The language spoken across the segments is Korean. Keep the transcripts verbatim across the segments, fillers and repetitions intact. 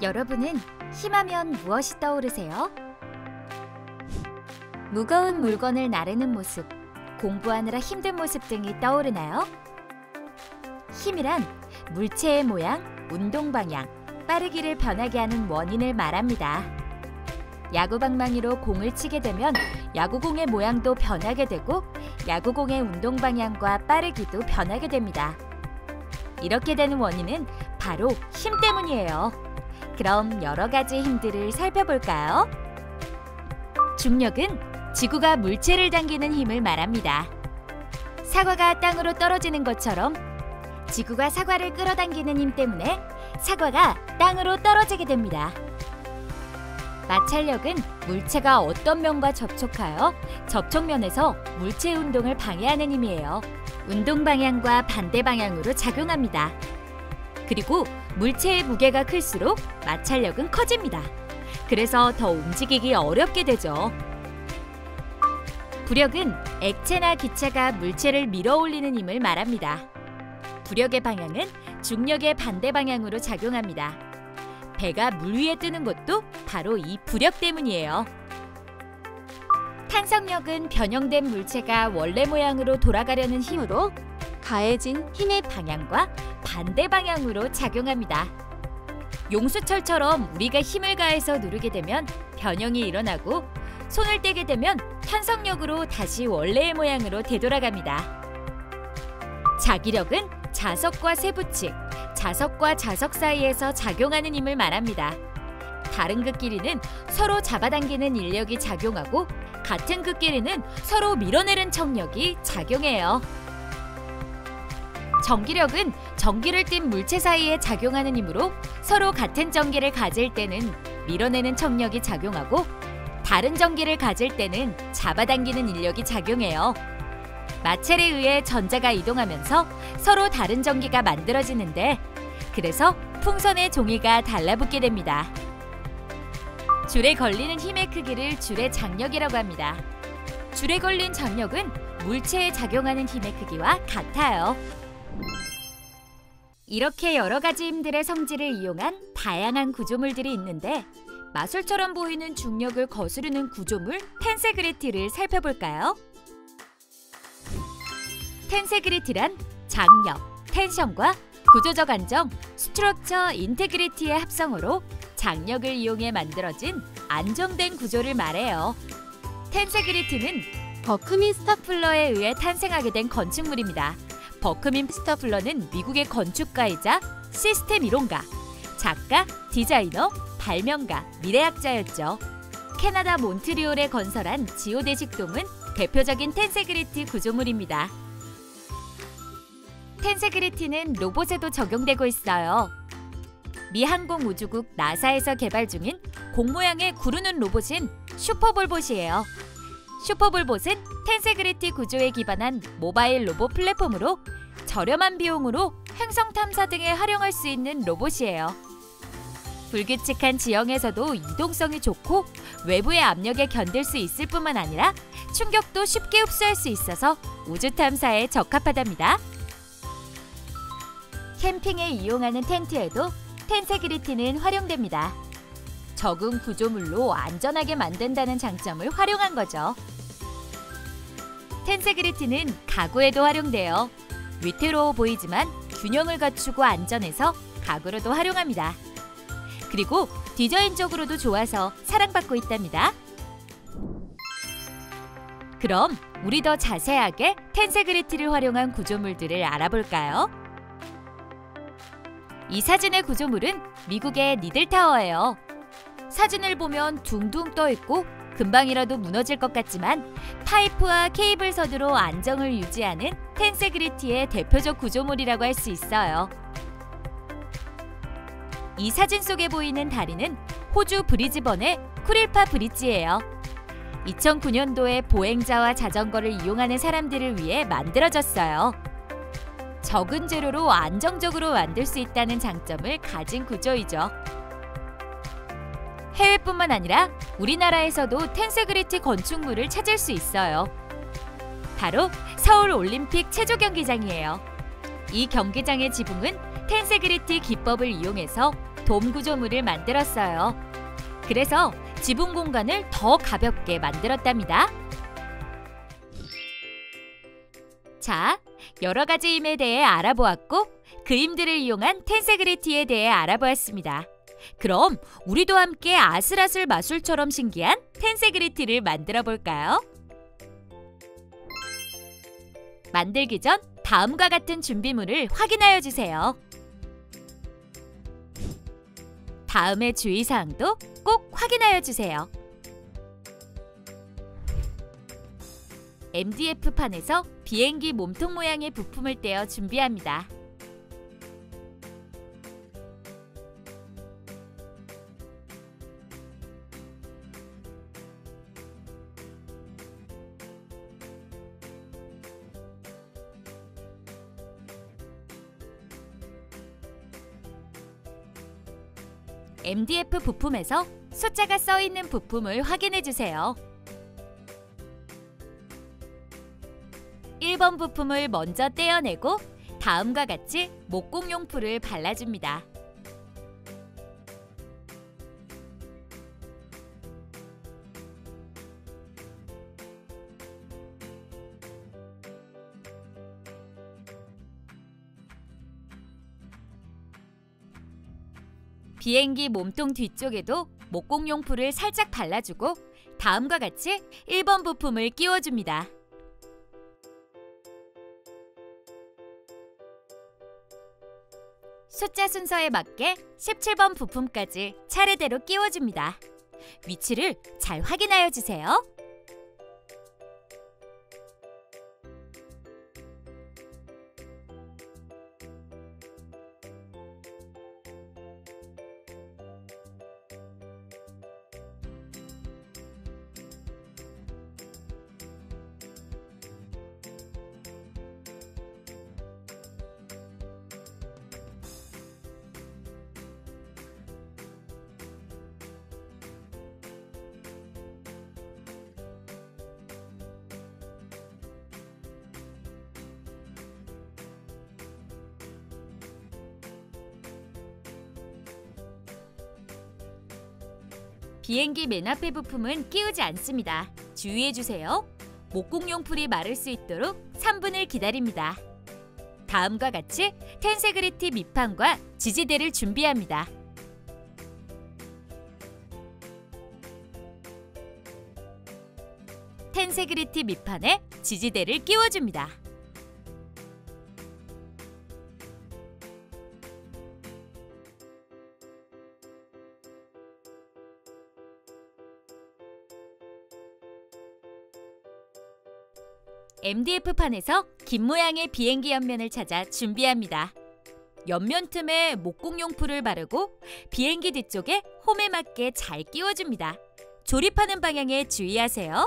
여러분은 힘하면 무엇이 떠오르세요? 무거운 물건을 나르는 모습, 공부하느라 힘든 모습 등이 떠오르나요? 힘이란 물체의 모양, 운동 방향, 빠르기를 변하게 하는 원인을 말합니다. 야구방망이로 공을 치게 되면 야구공의 모양도 변하게 되고 야구공의 운동 방향과 빠르기도 변하게 됩니다. 이렇게 되는 원인은 바로 힘 때문이에요. 그럼 여러 가지 힘들을 살펴볼까요? 중력은 지구가 물체를 당기는 힘을 말합니다. 사과가 땅으로 떨어지는 것처럼 지구가 사과를 끌어당기는 힘 때문에 사과가 땅으로 떨어지게 됩니다. 마찰력은 물체가 어떤 면과 접촉하여 접촉면에서 물체의 운동을 방해하는 힘이에요. 운동 방향과 반대 방향으로 작용합니다. 그리고 물체의 무게가 클수록 마찰력은 커집니다. 그래서 더 움직이기 어렵게 되죠. 부력은 액체나 기체가 물체를 밀어 올리는 힘을 말합니다. 부력의 방향은 중력의 반대 방향으로 작용합니다. 배가 물 위에 뜨는 것도 바로 이 부력 때문이에요. 탄성력은 변형된 물체가 원래 모양으로 돌아가려는 힘으로 가해진 힘의 방향과 반대 방향으로 작용합니다. 용수철처럼 우리가 힘을 가해서 누르게 되면 변형이 일어나고 손을 떼게 되면 탄성력으로 다시 원래의 모양으로 되돌아갑니다. 자기력은 자석과 세부 측, 자석과 자석 사이에서 작용하는 힘을 말합니다. 다른 극끼리는 서로 잡아당기는 인력이 작용하고 같은 극끼리는 서로 밀어내는 청력이 작용해요. 전기력은 전기를 띤 물체 사이에 작용하는 힘으로 서로 같은 전기를 가질 때는 밀어내는 청력이 작용하고 다른 전기를 가질 때는 잡아당기는 인력이 작용해요. 마찰에 의해 전자가 이동하면서 서로 다른 전기가 만들어지는데 그래서 풍선의 종이가 달라붙게 됩니다. 줄에 걸리는 힘의 크기를 줄의 장력이라고 합니다. 줄에 걸린 장력은 물체에 작용하는 힘의 크기와 같아요. 이렇게 여러 가지 힘들의 성질을 이용한 다양한 구조물들이 있는데 마술처럼 보이는 중력을 거스르는 구조물 텐세그리티를 살펴볼까요? 텐세그리티란 장력, 텐션과 구조적 안정, 스트럭처 인테그리티의 합성어로 장력을 이용해 만들어진 안정된 구조를 말해요. 텐세그리티는 버크민 스타플러에 의해 탄생하게 된 건축물입니다. 버크민 스타플러는 미국의 건축가이자 시스템 이론가, 작가, 디자이너, 발명가, 미래학자였죠. 캐나다 몬트리올에 건설한 지오대식동은 대표적인 텐세그리티 구조물입니다. 텐세그리티는 로봇에도 적용되고 있어요. 미 항공우주국 나사에서 개발 중인 공 모양의 구르는 로봇인 슈퍼볼봇이에요. 슈퍼볼봇은 텐세그리티 구조에 기반한 모바일 로봇 플랫폼으로 저렴한 비용으로 행성 탐사 등에 활용할 수 있는 로봇이에요. 불규칙한 지형에서도 이동성이 좋고 외부의 압력에 견딜 수 있을 뿐만 아니라 충격도 쉽게 흡수할 수 있어서 우주 탐사에 적합하답니다. 캠핑에 이용하는 텐트에도 텐세그리티는 활용됩니다. 적은 구조물로 안전하게 만든다는 장점을 활용한 거죠. 텐세그리티는 가구에도 활용돼요. 위태로워 보이지만 균형을 갖추고 안전해서 가구로도 활용합니다. 그리고 디자인적으로도 좋아서 사랑받고 있답니다. 그럼 우리 더 자세하게 텐세그리티를 활용한 구조물들을 알아볼까요? 이 사진의 구조물은 미국의 니들타워예요. 사진을 보면 둥둥 떠있고 금방이라도 무너질 것 같지만 파이프와 케이블 선으로 안정을 유지하는 텐세그리티의 대표적 구조물이라고 할 수 있어요. 이 사진 속에 보이는 다리는 호주 브리즈번의 쿠릴파 브릿지예요. 이천구 년도에 보행자와 자전거를 이용하는 사람들을 위해 만들어졌어요. 적은 재료로 안정적으로 만들 수 있다는 장점을 가진 구조이죠. 해외뿐만 아니라 우리나라에서도 텐세그리티 건축물을 찾을 수 있어요. 바로 서울 올림픽 체조 경기장이에요. 이 경기장의 지붕은 텐세그리티 기법을 이용해서 돔 구조물을 만들었어요. 그래서 지붕 공간을 더 가볍게 만들었답니다. 자, 여러 가지 힘에 대해 알아보았고 그림들을 이용한 텐세그리티에 대해 알아보았습니다. 그럼 우리도 함께 아슬아슬 마술처럼 신기한 텐세그리티를 만들어 볼까요? 만들기 전 다음과 같은 준비물을 확인하여 주세요. 다음의 주의사항도 꼭 확인하여 주세요. 엠디에프판에서 비행기 몸통 모양의 부품을 떼어 준비합니다. 엠디에프 부품에서 숫자가 써 있는 부품을 확인해 주세요. 일 번 부품을 먼저 떼어내고 다음과 같이 목공용풀을 발라줍니다. 비행기 몸통 뒤쪽에도 목공용풀을 살짝 발라주고 다음과 같이 일 번 부품을 끼워줍니다. 숫자 순서에 맞게 십칠 번 부품까지 차례대로 끼워줍니다. 위치를 잘 확인하여 주세요. 비행기 맨 앞의 부품은 끼우지 않습니다. 주의해주세요. 목공용풀이 마를 수 있도록 삼 분을 기다립니다. 다음과 같이 텐세그리티 밑판과 지지대를 준비합니다. 텐세그리티 밑판에 지지대를 끼워줍니다. 엠디에프판에서 긴 모양의 비행기 옆면을 찾아 준비합니다. 옆면 틈에 목공용풀을 바르고 비행기 뒤쪽에 홈에 맞게 잘 끼워줍니다. 조립하는 방향에 주의하세요.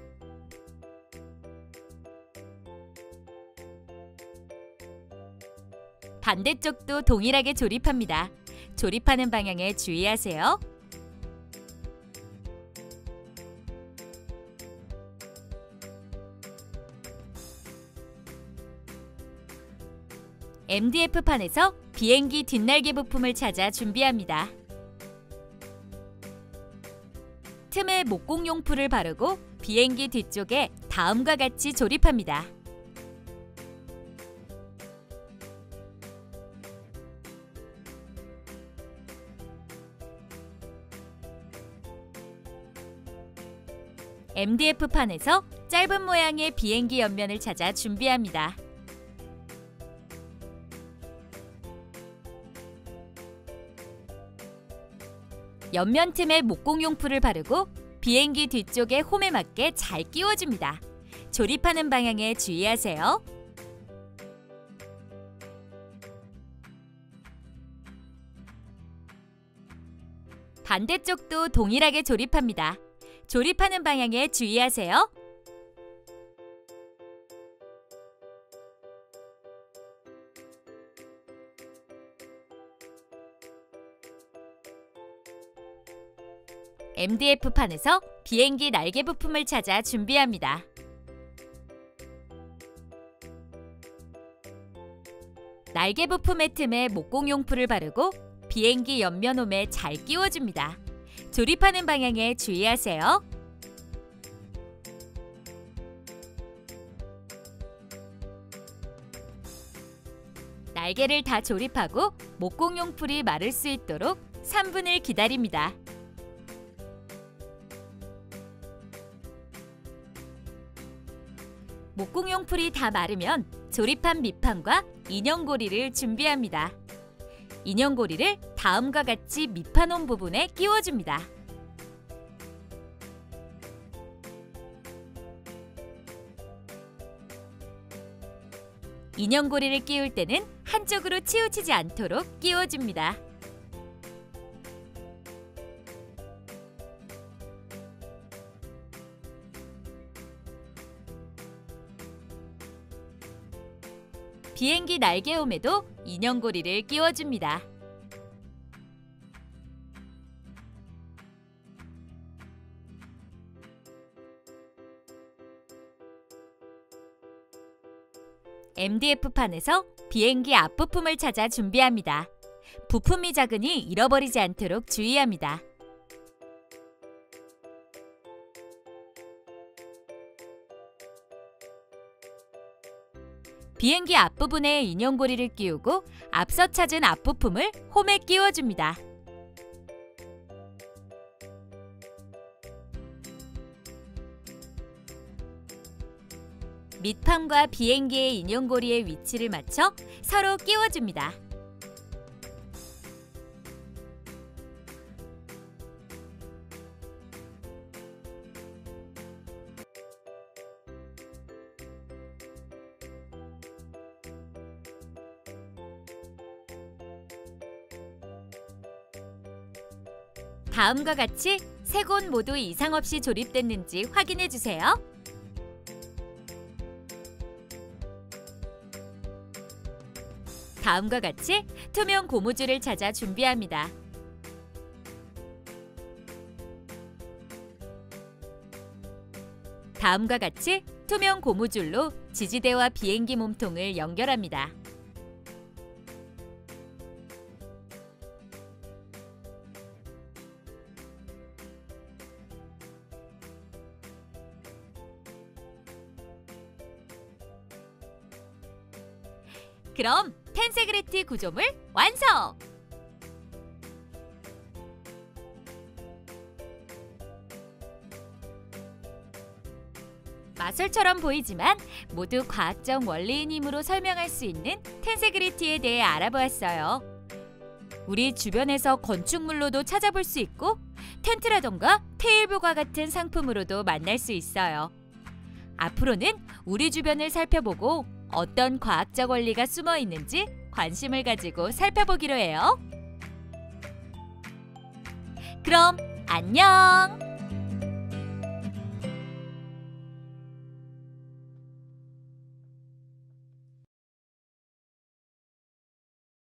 반대쪽도 동일하게 조립합니다. 조립하는 방향에 주의하세요. 엠디에프판에서 비행기 뒷날개 부품을 찾아 준비합니다. 틈에 목공용풀을 바르고 비행기 뒤쪽에 다음과 같이 조립합니다. 엠디에프판에서 짧은 모양의 비행기 옆면을 찾아 준비합니다. 옆면 틈에 목공용풀을 바르고 비행기 뒤쪽에 홈에 맞게 잘 끼워줍니다. 조립하는 방향에 주의하세요. 반대쪽도 동일하게 조립합니다. 조립하는 방향에 주의하세요. 엠디에프판에서 비행기 날개 부품을 찾아 준비합니다. 날개 부품의 틈에 목공용풀을 바르고 비행기 옆면홈에 잘 끼워줍니다. 조립하는 방향에 주의하세요. 날개를 다 조립하고 목공용풀이 마를 수 있도록 삼 분을 기다립니다. 목공용풀이 다 마르면 조립한 밑판과 인형고리를 준비합니다. 인형고리를 다음과 같이 밑판홈 부분에 끼워줍니다. 인형고리를 끼울 때는 한쪽으로 치우치지 않도록 끼워줍니다. 비행기 날개홈에도 인형고리를 끼워줍니다. 엠디에프판에서 비행기 앞부품을 찾아 준비합니다. 부품이 작으니 잃어버리지 않도록 주의합니다. 비행기 앞부분에 인형고리를 끼우고 앞서 찾은 앞부품을 홈에 끼워줍니다. 밑판과 비행기의 인형고리의 위치를 맞춰 서로 끼워줍니다. 다음과 같이 세 곳 모두 이상 없이 조립됐는지 확인해 주세요. 다음과 같이 투명 고무줄을 찾아 준비합니다. 다음과 같이 투명 고무줄로 지지대와 비행기 몸통을 연결합니다. 그럼 텐세그리티 구조물 완성! 마술처럼 보이지만 모두 과학적 원리인 힘으로 설명할 수 있는 텐세그리티에 대해 알아보았어요. 우리 주변에서 건축물로도 찾아볼 수 있고 텐트라던가 테일보과 같은 상품으로도 만날 수 있어요. 앞으로는 우리 주변을 살펴보고 어떤 과학적 원리가 숨어 있는지 관심을 가지고 살펴보기로 해요. 그럼 안녕!